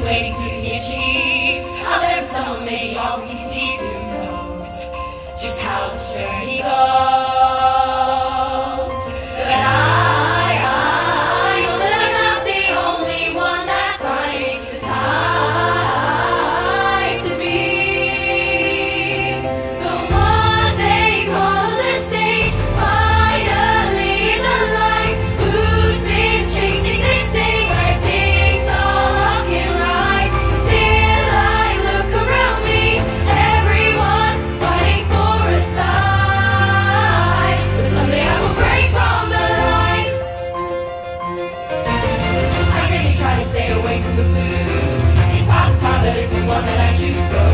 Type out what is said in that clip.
just waiting to be achieved. Out there for someone maybe all we can see. Who knows just how this journey goes? But I know that I'm not the only one that's finding the time to be the one they call the stage. Finally the light, who's been chasing this day where things all looking right. Still I look around me, everyone fighting for a side. But someday I will break from the line. I really try to stay away from the blues. This path is hard, but it's the one that I choose. So